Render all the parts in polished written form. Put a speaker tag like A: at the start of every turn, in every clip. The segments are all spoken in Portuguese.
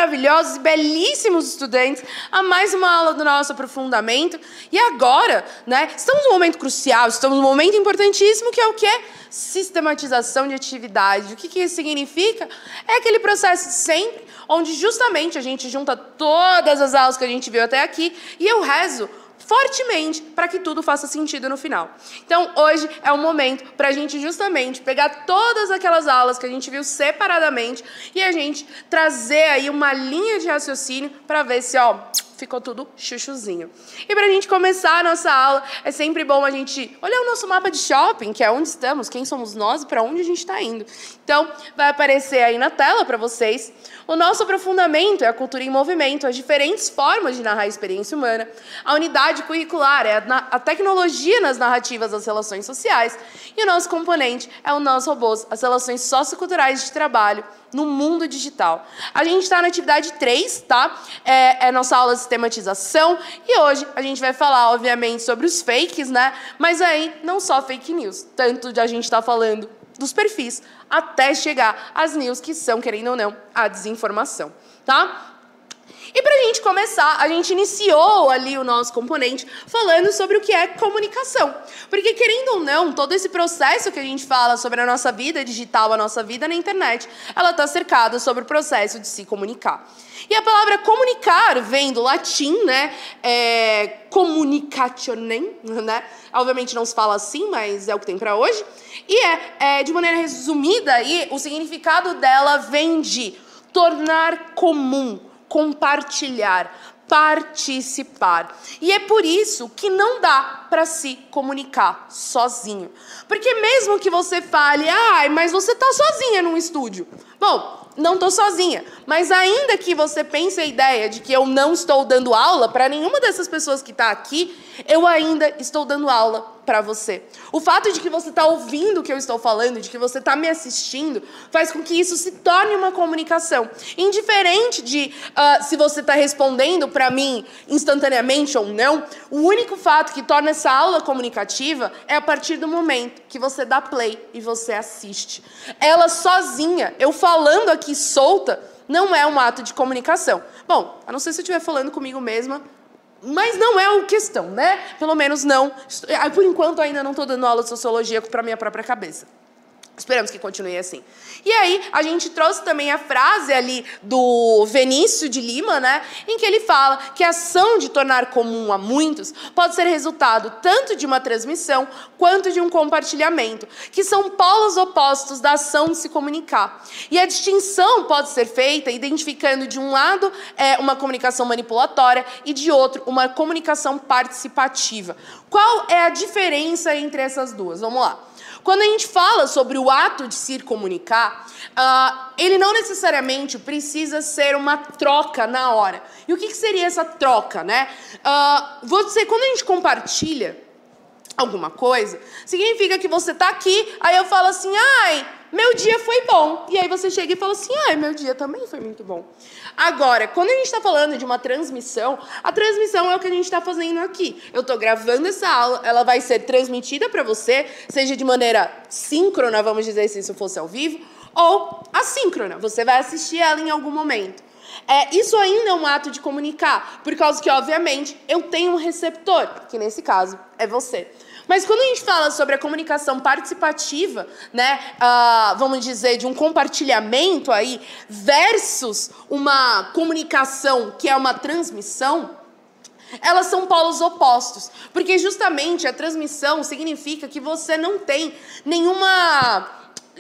A: maravilhosos e belíssimos estudantes a mais uma aula do nosso aprofundamento. E agora, né, estamos num momento crucial, estamos num momento importantíssimo, que é o quê? Sistematização de atividade. O que isso significa? É aquele processo de sempre, onde justamente a gente junta todas as aulas que a gente viu até aqui e eu rezo fortemente para que tudo faça sentido no final. Então, hoje é o momento para a gente justamente pegar todas aquelas aulas que a gente viu separadamente e a gente trazer aí uma linha de raciocínio para ver se, ó, ficou tudo chuchuzinho. E para a gente começar a nossa aula, é sempre bom a gente olhar o nosso mapa de shopping, que é onde estamos, quem somos nós e para onde a gente está indo. Então, vai aparecer aí na tela para vocês. O nosso aprofundamento é a cultura em movimento, as diferentes formas de narrar a experiência humana. A unidade curricular é a tecnologia nas narrativas das relações sociais. E o nosso componente é o nosso robôs, as relações socioculturais de trabalho no mundo digital. A gente está na atividade 3, tá? É a nossa aula de sistematização. E hoje a gente vai falar, obviamente, sobre os fakes, né? Mas aí, não só fake news. Tanto de a gente estar falando dos perfis, até chegar às news que são, querendo ou não, a desinformação, tá? E para a gente começar, a gente iniciou ali o nosso componente falando sobre o que é comunicação. Porque, querendo ou não, todo esse processo que a gente fala sobre a nossa vida digital, a nossa vida na internet, ela está cercada sobre o processo de se comunicar. E a palavra comunicar vem do latim, né? Communicationem, né? Obviamente não se fala assim, mas é o que tem para hoje. E de maneira resumida, aí, o significado dela vem de tornar comum, compartilhar, participar. E é por isso que não dá para se comunicar sozinho. Porque mesmo que você fale, mas você está sozinha num estúdio. Bom, não estou sozinha, mas ainda que você pense a ideia de que eu não estou dando aula para nenhuma dessas pessoas que está aqui, eu ainda estou dando aula para você. O fato de que você está ouvindo o que eu estou falando, de que você está me assistindo, faz com que isso se torne uma comunicação. Indiferente de se você está respondendo para mim instantaneamente ou não, o único fato que torna essa aula comunicativa é a partir do momento que você dá play e você assiste. Ela sozinha, eu falando aqui solta, não é um ato de comunicação. Bom, a não ser se eu estiver falando comigo mesma, mas não é a questão, né? Pelo menos não. Por enquanto, ainda não estou dando aula de sociologia para minha própria cabeça. Esperamos que continue assim. E aí, a gente trouxe também a frase ali do Vinícius de Lima, né? Em que ele fala que a ação de tornar comum a muitos pode ser resultado tanto de uma transmissão quanto de um compartilhamento, que são polos opostos da ação de se comunicar. E a distinção pode ser feita identificando de um lado uma comunicação manipulatória e de outro uma comunicação participativa. Qual é a diferença entre essas duas? Vamos lá. Quando a gente fala sobre o ato de se comunicar, ele não necessariamente precisa ser uma troca na hora. E o que seria essa troca, né? Quando a gente compartilha alguma coisa, significa que você está aqui, aí eu falo assim, meu dia foi bom. E aí você chega e fala assim, meu dia também foi muito bom. Agora, quando a gente está falando de uma transmissão, a transmissão é o que a gente está fazendo aqui. Eu estou gravando essa aula, ela vai ser transmitida para você, seja de maneira síncrona, vamos dizer, se isso fosse ao vivo, ou assíncrona. Você vai assistir ela em algum momento. Isso ainda é um ato de comunicar, por causa que, obviamente, eu tenho um receptor, que nesse caso é você. Mas quando a gente fala sobre a comunicação participativa, né, vamos dizer, de um compartilhamento aí, versus uma comunicação que é uma transmissão, elas são polos opostos. Porque justamente a transmissão significa que você não tem nenhuma...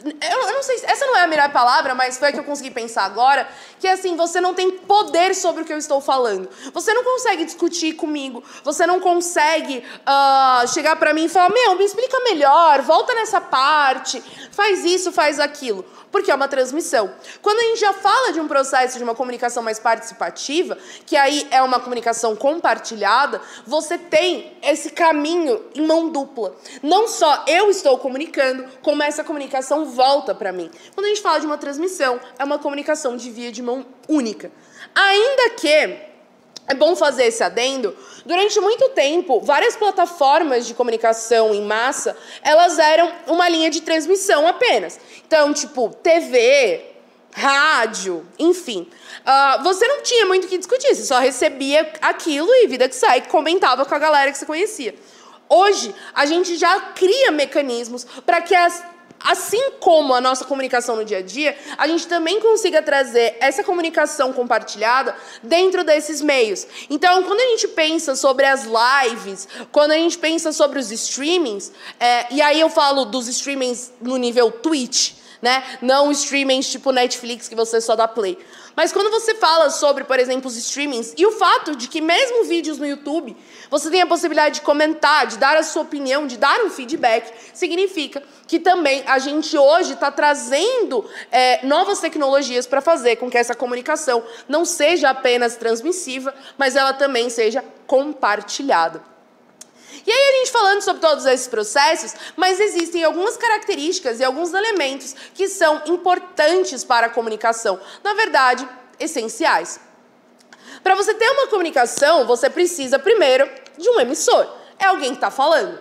A: Eu não sei, essa não é a melhor palavra, mas foi a que eu consegui pensar agora, que é assim, você não tem poder sobre o que eu estou falando. Você não consegue discutir comigo, você não consegue chegar pra mim e falar, me explica melhor, volta nessa parte, faz isso, faz aquilo. Porque é uma transmissão. Quando a gente já fala de um processo de uma comunicação mais participativa, que aí é uma comunicação compartilhada, você tem esse caminho em mão dupla. Não só eu estou comunicando, como essa comunicação volta para mim. Quando a gente fala de uma transmissão, é uma comunicação de via de mão única. Ainda que... é bom fazer esse adendo. Durante muito tempo, várias plataformas de comunicação em massa, elas eram uma linha de transmissão apenas. Então, tipo, TV, rádio, enfim. Você não tinha muito o que discutir, você só recebia aquilo e vida que segue, comentava com a galera que você conhecia. Hoje, a gente já cria mecanismos para que assim como a nossa comunicação no dia a dia, a gente também consiga trazer essa comunicação compartilhada dentro desses meios. Então, quando a gente pensa sobre as lives, quando a gente pensa sobre os streamings, e aí eu falo dos streamings no nível Twitch, né? Não streamings tipo Netflix que você só dá play. Mas quando você fala sobre, por exemplo, os streamings e o fato de que mesmo vídeos no YouTube, você tem a possibilidade de comentar, de dar a sua opinião, de dar um feedback, significa que também a gente hoje está trazendo novas tecnologias para fazer com que essa comunicação não seja apenas transmissiva, mas ela também seja compartilhada. E aí a gente falando sobre todos esses processos, mas existem algumas características e alguns elementos que são importantes para a comunicação, na verdade, essenciais. Para você ter uma comunicação, você precisa primeiro de um emissor. É alguém que está falando.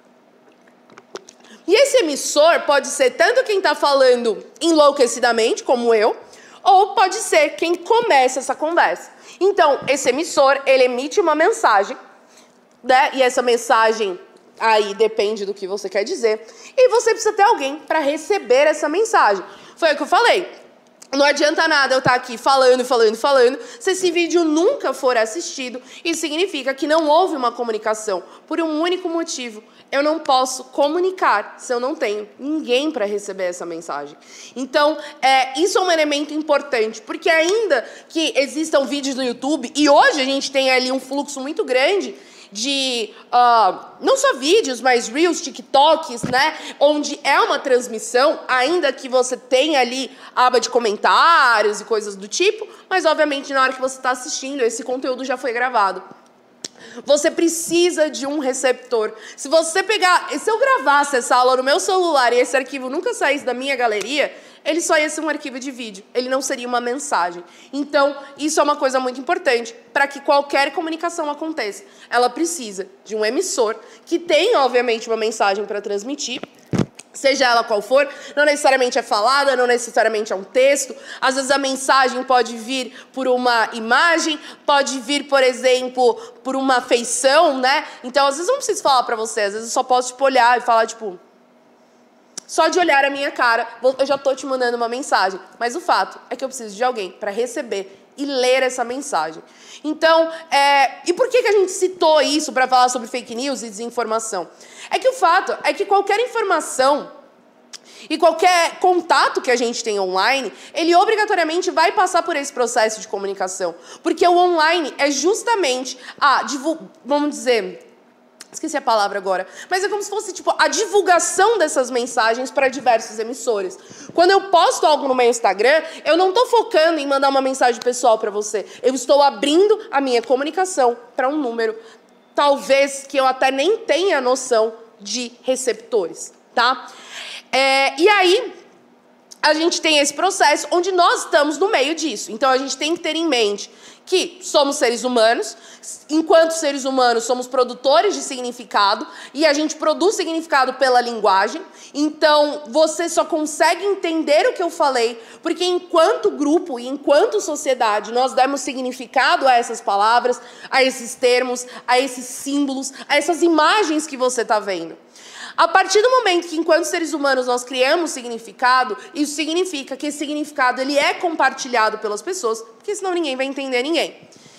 A: E esse emissor pode ser tanto quem está falando enlouquecidamente, como eu, ou pode ser quem começa essa conversa. Então, esse emissor, ele emite uma mensagem, né? E essa mensagem aí depende do que você quer dizer. E você precisa ter alguém para receber essa mensagem. Foi o que eu falei. Não adianta nada eu estar aqui falando. Se esse vídeo nunca for assistido, isso significa que não houve uma comunicação. Por um único motivo. Eu não posso comunicar se eu não tenho ninguém para receber essa mensagem. Então, isso é um elemento importante, porque ainda que existam vídeos no YouTube, e hoje a gente tem ali um fluxo muito grande de, não só vídeos, mas Reels, TikToks, né? Onde é uma transmissão, ainda que você tenha ali a aba de comentários e coisas do tipo, mas obviamente na hora que você está assistindo, esse conteúdo já foi gravado. Você precisa de um receptor. Se eu gravasse essa aula no meu celular e esse arquivo nunca saísse da minha galeria, ele só ia ser um arquivo de vídeo, ele não seria uma mensagem. Então, isso é uma coisa muito importante para que qualquer comunicação aconteça. Ela precisa de um emissor que tem, obviamente, uma mensagem para transmitir, seja ela qual for, não necessariamente é falada, não necessariamente é um texto. Às vezes a mensagem pode vir por uma imagem, pode vir, por exemplo, por uma feição, né? Então, às vezes eu não preciso falar para você, às vezes eu só posso, tipo, olhar e falar, tipo... Só de olhar a minha cara, eu já estou te mandando uma mensagem. Mas o fato é que eu preciso de alguém para receber e ler essa mensagem. Então, e por que a gente citou isso para falar sobre fake news e desinformação? É que o fato é que qualquer informação e qualquer contato que a gente tem online, ele obrigatoriamente vai passar por esse processo de comunicação. Porque o online é justamente vamos dizer... Esqueci a palavra agora. Mas é como se fosse tipo a divulgação dessas mensagens para diversos emissores. Quando eu posto algo no meu Instagram, eu não estou focando em mandar uma mensagem pessoal para você. Eu estou abrindo a minha comunicação para um número, talvez que eu até nem tenha noção de receptores, tá? E aí, a gente tem esse processo onde nós estamos no meio disso. Então, a gente tem que ter em mente que somos seres humanos, enquanto seres humanos somos produtores de significado e a gente produz significado pela linguagem. Então, você só consegue entender o que eu falei porque enquanto grupo e enquanto sociedade nós demos significado a essas palavras, a esses termos, a esses símbolos, a essas imagens que você está vendo. A partir do momento que, enquanto seres humanos, nós criamos significado, isso significa que esse significado ele é compartilhado pelas pessoas, porque senão ninguém vai entender ninguém.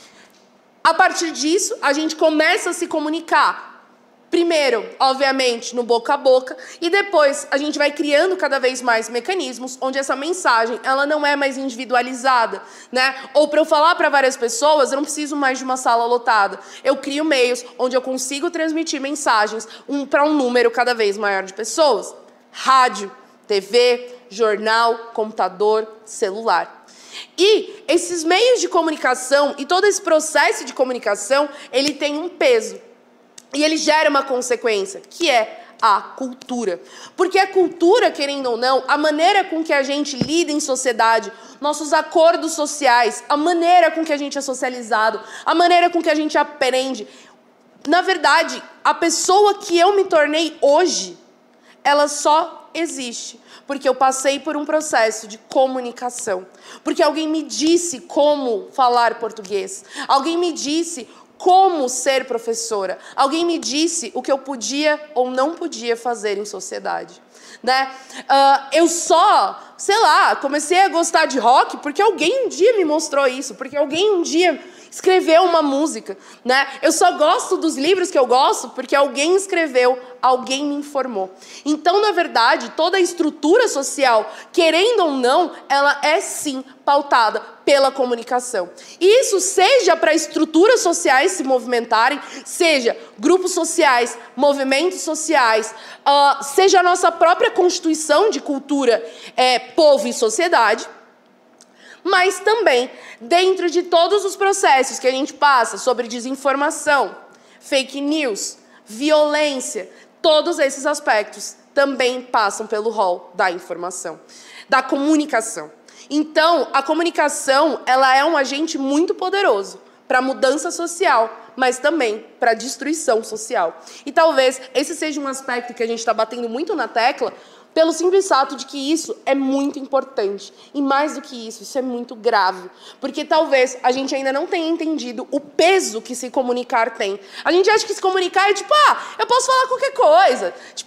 A: A partir disso, a gente começa a se comunicar. Primeiro, obviamente, no boca a boca, e depois a gente vai criando cada vez mais mecanismos onde essa mensagem ela não é mais individualizada, né? Ou para eu falar para várias pessoas, eu não preciso mais de uma sala lotada. Eu crio meios onde eu consigo transmitir mensagens para um número cada vez maior de pessoas. Rádio, TV, jornal, computador, celular. E esses meios de comunicação e todo esse processo de comunicação, ele tem um peso. E ele gera uma consequência, que é a cultura. Porque a cultura, querendo ou não, a maneira com que a gente lida em sociedade, nossos acordos sociais, a maneira com que a gente é socializado, a maneira com que a gente aprende. Na verdade, a pessoa que eu me tornei hoje, ela só existe porque eu passei por um processo de comunicação. Porque alguém me disse como falar português. Alguém me disse como ser professora. Alguém me disse o que eu podia ou não podia fazer em sociedade. Né? Eu só, sei lá, comecei a gostar de rock porque alguém um dia me mostrou isso, porque alguém um dia escreveu uma música, né? Eu só gosto dos livros que eu gosto porque alguém escreveu, alguém me informou. Então, na verdade, toda a estrutura social, querendo ou não, ela é sim pautada pela comunicação. E isso seja para estruturas sociais se movimentarem, seja grupos sociais, movimentos sociais, seja a nossa própria constituição de cultura, povo e sociedade, mas também dentro de todos os processos que a gente passa sobre desinformação, fake news, violência, todos esses aspectos também passam pelo rol da informação, da comunicação. Então, a comunicação, ela é um agente muito poderoso para a mudança social, mas também para a destruição social. E talvez esse seja um aspecto que a gente está batendo muito na tecla, pelo simples fato de que isso é muito importante. E mais do que isso é muito grave. Porque talvez a gente ainda não tenha entendido o peso que se comunicar tem. A gente acha que se comunicar é tipo, eu posso falar qualquer coisa. Tipo,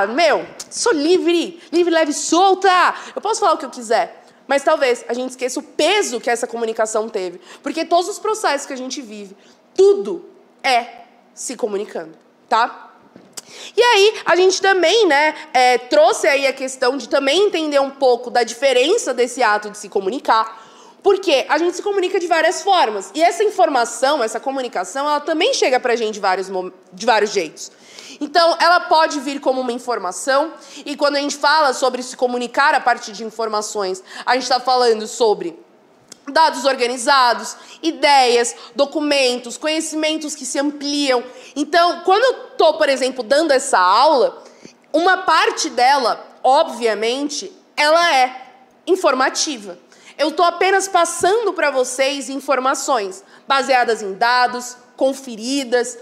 A: sou livre, leve, solta. Eu posso falar o que eu quiser. Mas talvez a gente esqueça o peso que essa comunicação teve. Porque todos os processos que a gente vive, tudo é se comunicando, tá? E aí, a gente também, trouxe aí a questão de também entender um pouco da diferença desse ato de se comunicar, porque a gente se comunica de várias formas. E essa informação, essa comunicação, ela também chega pra gente de vários jeitos. Então, ela pode vir como uma informação, e quando a gente fala sobre se comunicar a partir de informações, a gente está falando sobre dados organizados, ideias, documentos, conhecimentos que se ampliam. Então, quando eu estou, por exemplo, dando essa aula, uma parte dela, obviamente, ela é informativa. Eu estou apenas passando para vocês informações baseadas em dados, conferidas,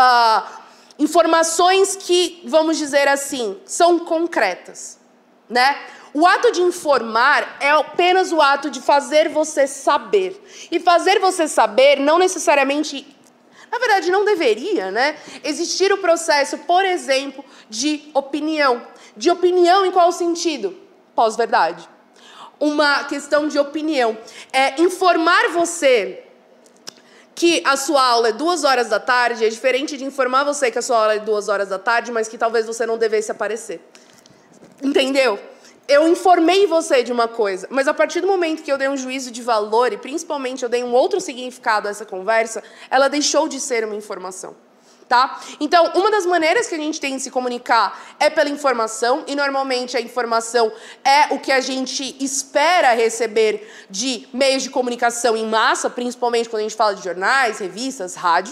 A: informações que, vamos dizer assim, são concretas, né? O ato de informar é apenas o ato de fazer você saber. E fazer você saber não necessariamente, na verdade não deveria, existir o processo, por exemplo, de opinião. De opinião em qual sentido? Pós-verdade. Uma questão de opinião. É informar você que a sua aula é 2 horas da tarde, é diferente de informar você que a sua aula é 2 horas da tarde, mas que talvez você não devesse aparecer. Entendeu? Eu informei você de uma coisa, mas a partir do momento que eu dei um juízo de valor, e principalmente eu dei um outro significado a essa conversa, ela deixou de ser uma informação, tá? Então, uma das maneiras que a gente tem de se comunicar é pela informação, e normalmente a informação é o que a gente espera receber de meios de comunicação em massa, principalmente quando a gente fala de jornais, revistas, rádio.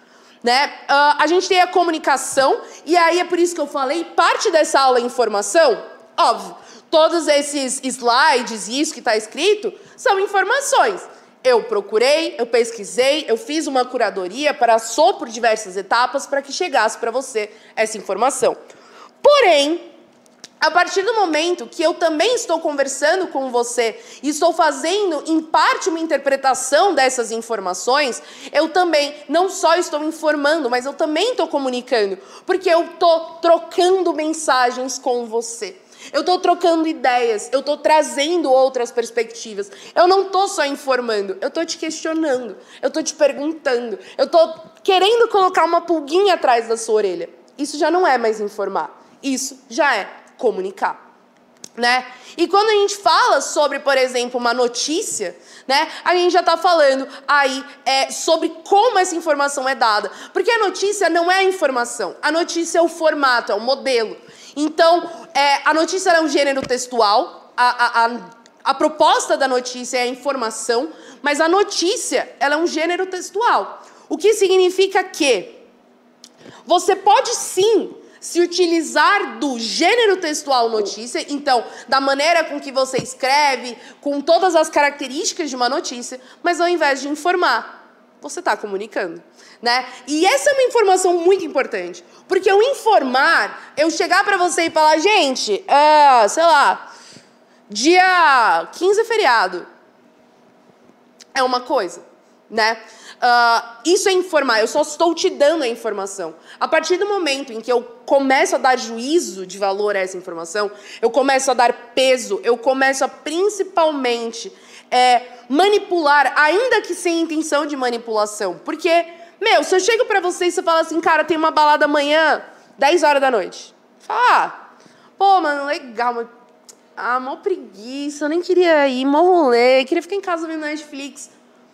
A: A gente tem a comunicação, e aí é por isso que eu falei, parte dessa aula é informação, óbvio. Todos esses slides e isso que está escrito são informações. Eu procurei, eu pesquisei, eu fiz uma curadoria, passou por diversas etapas para que chegasse para você essa informação. Porém, a partir do momento que eu também estou conversando com você e estou fazendo, em parte, uma interpretação dessas informações, eu também não só estou informando, mas eu também estou comunicando, porque eu estou trocando mensagens com você. Eu estou trocando ideias, eu estou trazendo outras perspectivas. Eu não estou só informando, eu estou te questionando, eu estou te perguntando, eu estou querendo colocar uma pulguinha atrás da sua orelha. Isso já não é mais informar, isso já é comunicar. E quando a gente fala sobre, por exemplo, uma notícia, a gente já está falando aí sobre como essa informação é dada. Porque a notícia não é a informação, a notícia é o formato, é o modelo. Então, a notícia é um gênero textual, a proposta da notícia é a informação, mas a notícia ela é um gênero textual. O que significa que você pode sim se utilizar do gênero textual notícia, então, da maneira com que você escreve, com todas as características de uma notícia, mas ao invés de informar, você está comunicando, né? E essa é uma informação muito importante, porque o informar, eu chegar para você e falar, gente, sei lá, dia 15 é feriado, é uma coisa, né? Isso é informar, eu só estou te dando a informação. A partir do momento em que eu começo a dar juízo de valor a essa informação, eu começo a dar peso, eu começo a principalmente manipular, ainda que sem intenção de manipulação. Porque, se eu chego pra você e você fala assim, cara, tem uma balada amanhã, 10 horas da noite. Fala, pô, mano, legal, mas... mó preguiça, eu nem queria ir, mó rolê, queria ficar em casa vendo Netflix.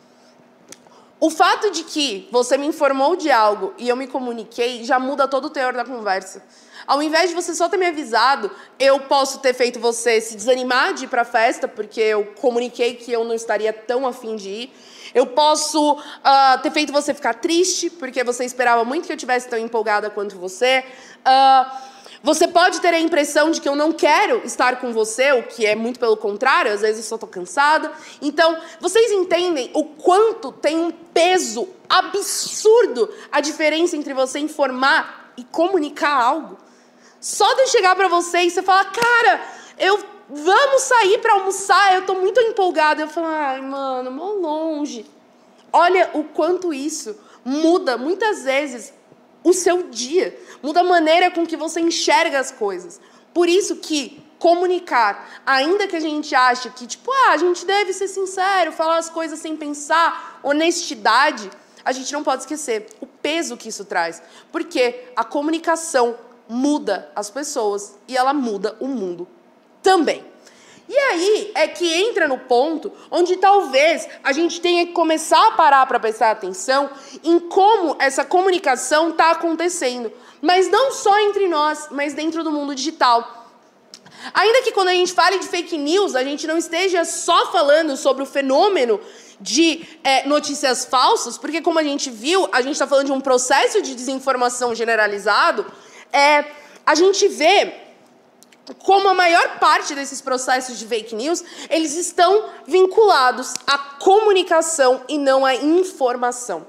A: O fato de que você me informou de algo e eu me comuniquei já muda todo o teor da conversa. Ao invés de você só ter me avisado, eu posso ter feito você se desanimar de ir para a festa, porque eu comuniquei que eu não estaria tão afim de ir. Eu posso ter feito você ficar triste, porque você esperava muito que eu estivesse tão empolgada quanto você. Você pode ter a impressão de que eu não quero estar com você, o que é muito pelo contrário, às vezes eu só estou cansada. Então, vocês entendem o quanto tem um peso absurdo a diferença entre você informar e comunicar algo? Só de eu chegar para você e você falar, cara, vamos sair para almoçar, eu estou muito empolgada. Eu falo, ai, mano, mó longe. Olha o quanto isso muda, muitas vezes, o seu dia, muda a maneira com que você enxerga as coisas. Por isso que comunicar, ainda que a gente ache que, a gente deve ser sincero, falar as coisas sem pensar, honestidade, a gente não pode esquecer o peso que isso traz. Porque a comunicação muda as pessoas e ela muda o mundo também. E aí é que entra no ponto onde talvez a gente tenha que começar a parar para prestar atenção em como essa comunicação está acontecendo. Mas não só entre nós, mas dentro do mundo digital. Ainda que quando a gente fale de fake news, a gente não esteja só falando sobre o fenômeno de notícias falsas, porque como a gente viu, a gente está falando de um processo de desinformação generalizado, a gente vê como a maior parte desses processos de fake news, eles estão vinculados à comunicação e não à informação.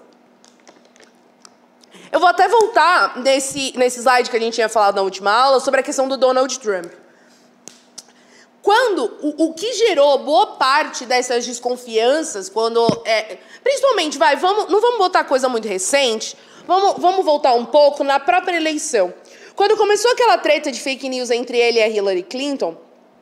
A: Eu vou até voltar nesse slide que a gente tinha falado na última aula sobre a questão do Donald Trump. Quando o que gerou boa parte dessas desconfianças, principalmente, não vamos botar coisa muito recente, vamos voltar um pouco na própria eleição. Quando começou aquela treta de fake news entre ele e a Hillary Clinton,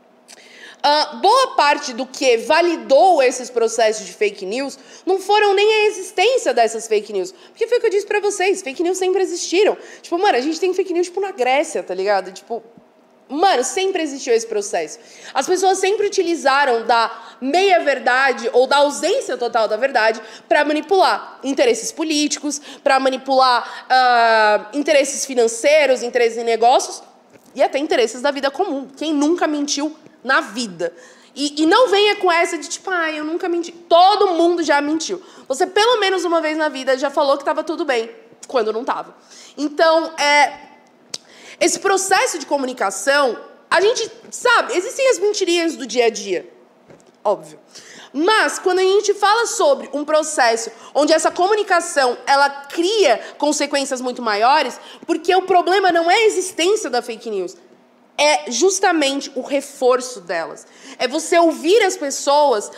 A: boa parte do que validou esses processos de fake news não foram nem a existência dessas fake news. Porque foi o que eu disse pra vocês, fake news sempre existiram. Mano, a gente tem fake news na Grécia, tá ligado? Mano, sempre existiu esse processo. As pessoas sempre utilizaram da meia-verdade ou da ausência total da verdade para manipular interesses políticos, para manipular interesses financeiros, interesses em negócios e até interesses da vida comum. Quem nunca mentiu na vida? E não venha com essa de eu nunca menti. Todo mundo já mentiu. Você, pelo menos uma vez na vida, já falou que estava tudo bem, quando não estava. Então, esse processo de comunicação, a gente sabe, existem as mentirinhas do dia a dia, óbvio. Mas, quando a gente fala sobre um processo onde essa comunicação, ela cria consequências muito maiores, porque o problema não é a existência da fake news, é justamente o reforço delas. É você ouvir as pessoas...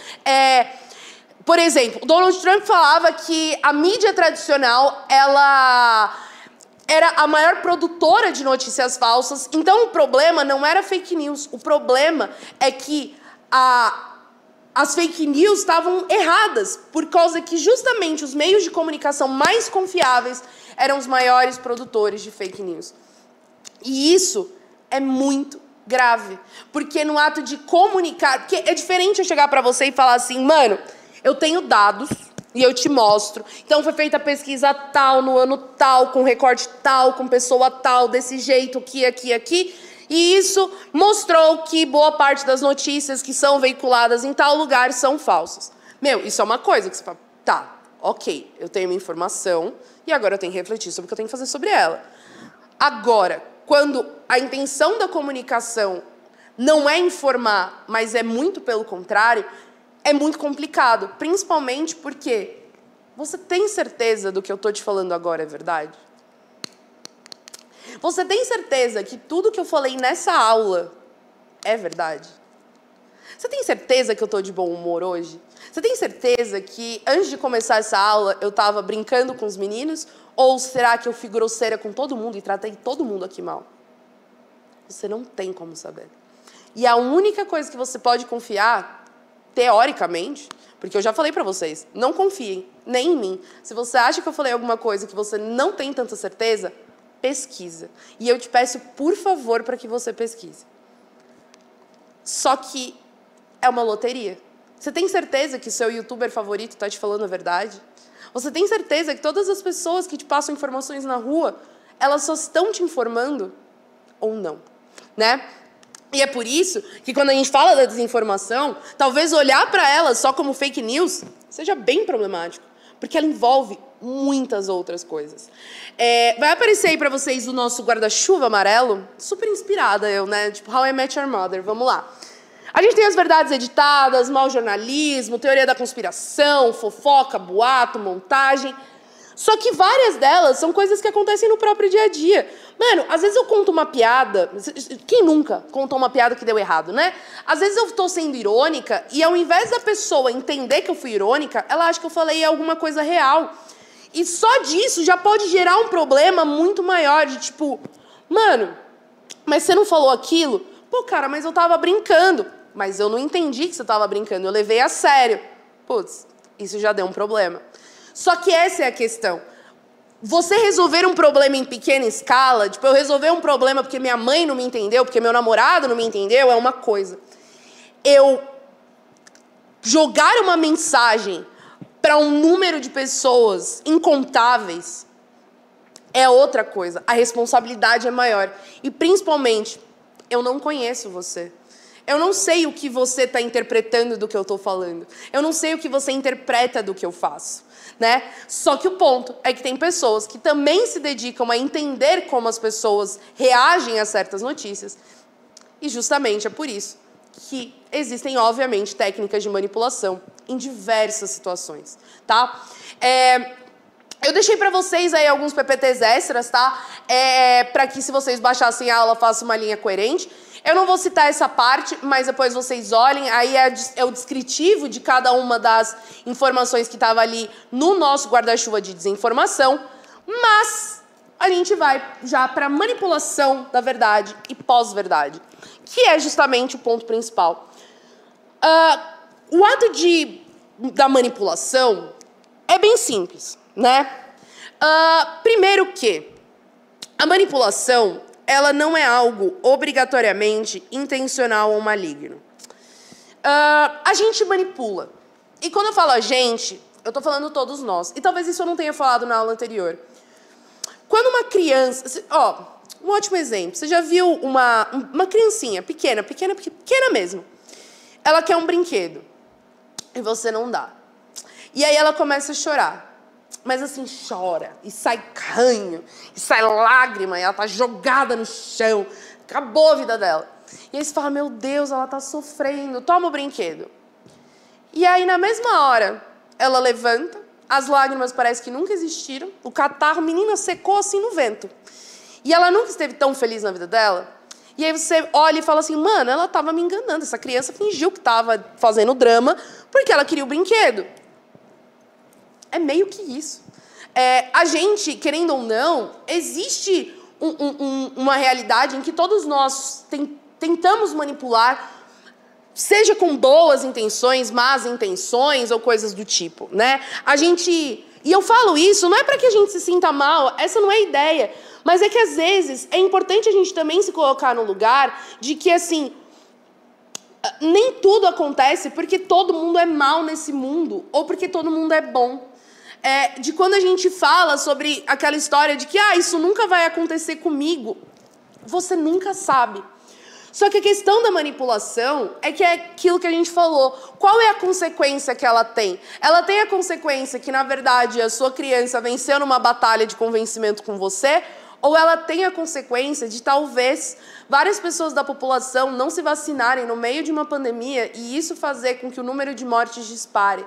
A: Por exemplo, o Donald Trump falava que a mídia tradicional, ela era a maior produtora de notícias falsas. Então, o problema não era fake news. O problema é que as fake news estavam erradas, por causa que justamente os meios de comunicação mais confiáveis eram os maiores produtores de fake news. E isso é muito grave, porque no ato de comunicar... Porque é diferente eu chegar para você e falar assim, mano, eu tenho dados... E eu te mostro. Então, foi feita a pesquisa tal, no ano tal, com recorte tal, com pessoa tal, desse jeito, aqui. E isso mostrou que boa parte das notícias que são veiculadas em tal lugar são falsas. Isso é uma coisa que você fala, tá, ok, eu tenho uma informação e agora eu tenho que refletir sobre o que eu tenho que fazer sobre ela. Agora, quando a intenção da comunicação não é informar, mas é muito pelo contrário, é muito complicado, principalmente porque você tem certeza do que eu tô te falando agora é verdade? Você tem certeza que tudo que eu falei nessa aula é verdade? Você tem certeza que eu tô de bom humor hoje? Você tem certeza que antes de começar essa aula eu tava brincando com os meninos? Ou será que eu fui grosseira com todo mundo e tratei todo mundo aqui mal? Você não tem como saber. E a única coisa que você pode confiar, teoricamente, porque eu já falei pra vocês, não confiem, nem em mim. Se você acha que eu falei alguma coisa que você não tem tanta certeza, pesquisa. E eu te peço, por favor, para que você pesquise. Só que é uma loteria. Você tem certeza que seu youtuber favorito está te falando a verdade? Você tem certeza que todas as pessoas que te passam informações na rua, elas só estão te informando ou não, né? E é por isso que quando a gente fala da desinformação, talvez olhar para ela só como fake news seja bem problemático, porque ela envolve muitas outras coisas. Vai aparecer aí para vocês o nosso guarda-chuva amarelo, super inspirada eu, né? Tipo, How I Met Your Mother, vamos lá. A gente tem as verdades editadas, mau jornalismo, teoria da conspiração, fofoca, boato, montagem. Só que várias delas são coisas que acontecem no próprio dia a dia. Mano, às vezes eu conto uma piada... Quem nunca contou uma piada que deu errado, né? Às vezes eu tô sendo irônica e ao invés da pessoa entender que eu fui irônica, ela acha que eu falei alguma coisa real. E só disso já pode gerar um problema muito maior, de tipo... Mano, mas você não falou aquilo? Pô, cara, mas eu tava brincando. Mas eu não entendi que você tava brincando, eu levei a sério. Putz, isso já deu um problema. Só que essa é a questão. Você resolver um problema em pequena escala, tipo, eu resolver um problema porque minha mãe não me entendeu, porque meu namorado não me entendeu, é uma coisa. Eu jogar uma mensagem para um número de pessoas incontáveis é outra coisa. A responsabilidade é maior. E, principalmente, eu não conheço você. Eu não sei o que você está interpretando do que eu estou falando. Eu não sei o que você interpreta do que eu faço, né? Só que o ponto é que tem pessoas que também se dedicam a entender como as pessoas reagem a certas notícias. E justamente é por isso que existem, obviamente, técnicas de manipulação em diversas situações, tá? Eu deixei para vocês aí alguns PPTs extras, tá? Para que, se vocês baixassem a aula, faça uma linha coerente. Eu não vou citar essa parte, mas depois vocês olhem, aí é o descritivo de cada uma das informações que estava ali no nosso guarda-chuva de desinformação, mas a gente vai já para manipulação da verdade e pós-verdade, que é justamente o ponto principal. O ato da manipulação é bem simples, né? Primeiro que a manipulação ela não é algo obrigatoriamente intencional ou maligno. A gente manipula. E quando eu falo a gente, eu estou falando todos nós. E talvez isso eu não tenha falado na aula anterior. Quando uma criança... um ótimo exemplo. Você já viu uma criancinha pequena mesmo. Ela quer um brinquedo. E você não dá. E aí ela começa a chorar. Mas assim, chora, e sai canho, e sai lágrima, e ela tá jogada no chão, acabou a vida dela. E aí você fala, meu Deus, ela tá sofrendo, toma o brinquedo. E aí, na mesma hora, ela levanta, as lágrimas parecem que nunca existiram, o catarro, menina, secou assim no vento. E ela nunca esteve tão feliz na vida dela. E aí você olha e fala assim, mano, ela tava me enganando, essa criança fingiu que tava fazendo drama, porque ela queria o brinquedo. É meio que isso. A gente, querendo ou não, existe uma realidade em que todos nós tentamos manipular, seja com boas intenções, más intenções ou coisas do tipo, né? E eu falo isso, não é para que a gente se sinta mal, essa não é a ideia, mas é que às vezes é importante a gente também se colocar no lugar de que, assim, nem tudo acontece porque todo mundo é mal nesse mundo ou porque todo mundo é bom. De quando a gente fala sobre aquela história de que isso nunca vai acontecer comigo, você nunca sabe. Só que a questão da manipulação é que é aquilo que a gente falou. Qual é a consequência que ela tem? Ela tem a consequência que, na verdade, a sua criança venceu numa batalha de convencimento com você, ou ela tem a consequência de, talvez, várias pessoas da população não se vacinarem no meio de uma pandemia e isso fazer com que o número de mortes dispare.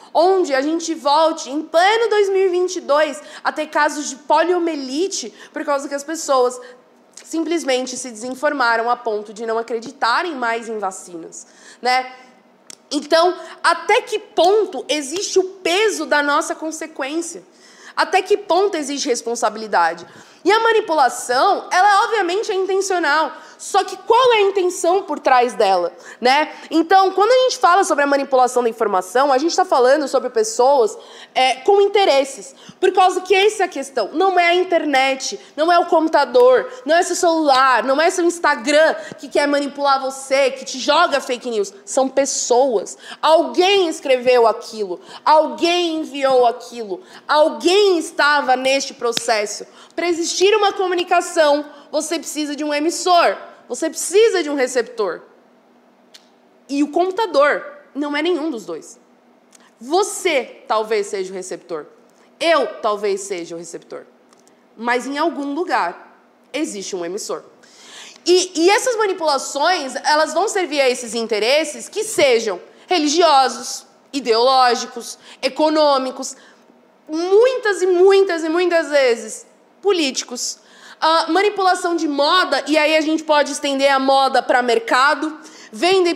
A: onde a gente volte, em pleno 2022, a ter casos de poliomielite, por causa que as pessoas simplesmente se desinformaram a ponto de não acreditarem mais em vacinas, né? Então, até que ponto existe o peso da nossa consequência? Até que ponto existe responsabilidade? E a manipulação, ela obviamente é intencional. Só que qual é a intenção por trás dela, né? Então, quando a gente fala sobre a manipulação da informação, a gente está falando sobre pessoas com interesses. Por causa que essa é a questão. Não é a internet, não é o computador, não é seu celular, não é seu Instagram que quer manipular você, que te joga fake news. São pessoas. Alguém escreveu aquilo, alguém enviou aquilo, alguém estava neste processo. Para existir uma comunicação, você precisa de um emissor. Você precisa de um receptor. E o computador não é nenhum dos dois. Você talvez seja o receptor. Eu talvez seja o receptor. Mas em algum lugar existe um emissor. E essas manipulações, elas vão servir a esses interesses que sejam religiosos, ideológicos, econômicos, muitas e muitas e muitas vezes políticos. Manipulação de moda, e aí a gente pode estender a moda para mercado, venda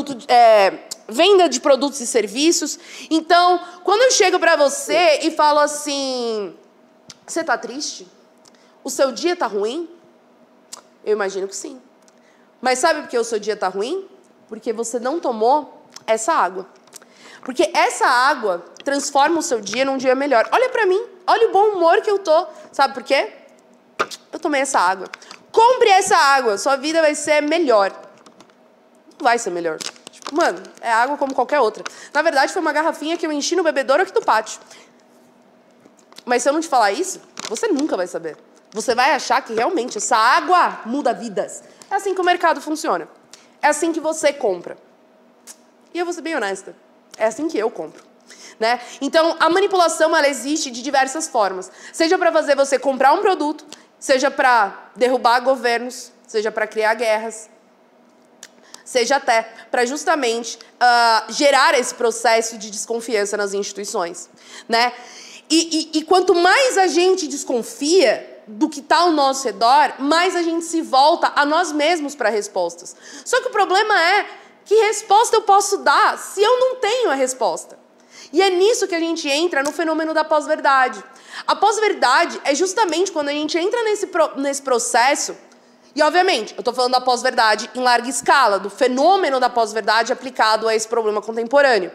A: de produtos e serviços. Então, quando eu chego para você e falo assim, você tá triste? O seu dia tá ruim? Eu imagino que sim. Mas sabe por que o seu dia tá ruim? Porque você não tomou essa água. Porque essa água transforma o seu dia num dia melhor. Olha para mim, olha o bom humor que eu tô. Sabe por quê? Eu tomei essa água. Compre essa água, sua vida vai ser melhor. Não vai ser melhor. Tipo, mano, é água como qualquer outra. Na verdade, foi uma garrafinha que eu enchi no bebedouro aqui do pátio. Mas se eu não te falar isso, você nunca vai saber. Você vai achar que realmente essa água muda vidas. É assim que o mercado funciona. É assim que você compra. E eu vou ser bem honesta. É assim que eu compro. Né? Então, a manipulação, ela existe de diversas formas. Seja para fazer você comprar um produto, seja para derrubar governos, seja para criar guerras, seja até para justamente gerar esse processo de desconfiança nas instituições. Né? E quanto mais a gente desconfia do que está ao nosso redor, mais a gente se volta a nós mesmos para respostas. Só que o problema é que resposta eu posso dar se eu não tenho a resposta? E é nisso que a gente entra no fenômeno da pós-verdade. A pós-verdade é justamente quando a gente entra nesse processo, e obviamente, eu estou falando da pós-verdade em larga escala, do fenômeno da pós-verdade aplicado a esse problema contemporâneo.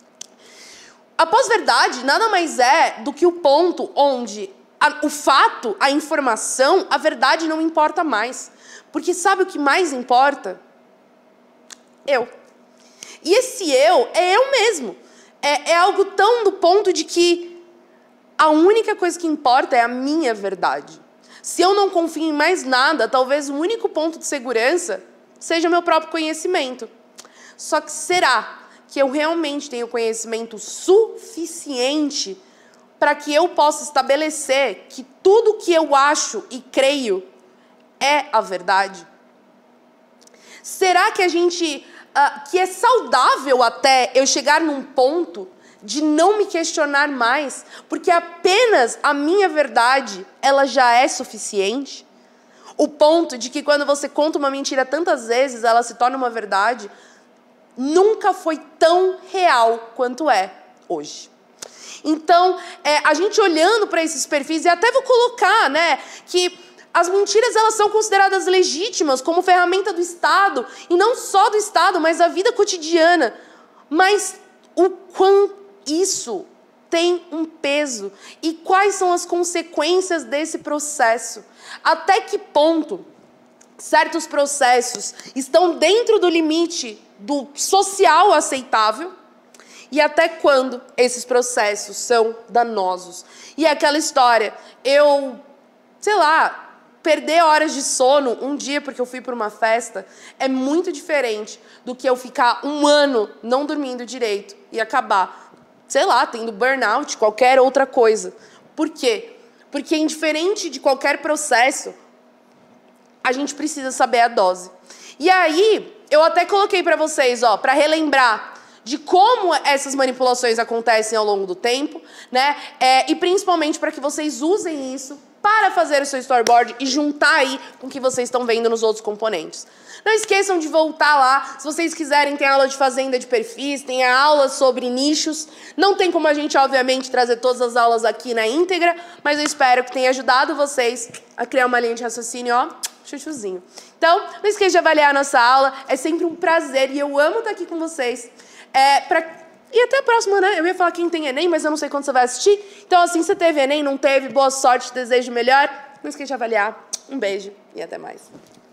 A: A pós-verdade nada mais é do que o ponto onde o fato, a informação, a verdade não importa mais. Porque sabe o que mais importa? Eu. E esse eu é eu mesmo. É algo tão do ponto de que a única coisa que importa é a minha verdade. Se eu não confio em mais nada, talvez o único ponto de segurança seja meu próprio conhecimento. Só que será que eu realmente tenho conhecimento suficiente para que eu possa estabelecer que tudo que eu acho e creio é a verdade? Será que que é saudável até eu chegar num ponto de não me questionar mais, porque apenas a minha verdade, ela já é suficiente? O ponto de que quando você conta uma mentira tantas vezes, ela se torna uma verdade, nunca foi tão real quanto é hoje. Então, a gente olhando para esses perfis, e até vou colocar, né, que as mentiras, elas são consideradas legítimas como ferramenta do Estado, e não só do Estado, mas da vida cotidiana. Mas o quanto isso tem um peso e quais são as consequências desse processo? Até que ponto certos processos estão dentro do limite do social aceitável e até quando esses processos são danosos? E é aquela história, sei lá, perder horas de sono um dia porque eu fui para uma festa é muito diferente do que eu ficar um ano não dormindo direito e acabar, sei lá, tendo burnout, qualquer outra coisa. Por quê? Porque indiferente de qualquer processo, a gente precisa saber a dose. E aí, eu até coloquei para vocês, para relembrar de como essas manipulações acontecem ao longo do tempo, né? E principalmente para que vocês usem isso para fazer o seu storyboard e juntar aí com o que vocês estão vendo nos outros componentes. Não esqueçam de voltar lá. Se vocês quiserem, tem aula de fazenda de perfis, tem a aula sobre nichos. Não tem como a gente, obviamente, trazer todas as aulas aqui na íntegra, mas eu espero que tenha ajudado vocês a criar uma linha de raciocínio, ó, chuchuzinho. Então, não esqueça de avaliar a nossa aula. É sempre um prazer e eu amo estar aqui com vocês. E até a próxima, né? Eu ia falar quem tem Enem, mas eu não sei quando você vai assistir. Então, assim, você teve Enem, não teve, boa sorte, desejo melhor. Não esqueça de avaliar. Um beijo e até mais.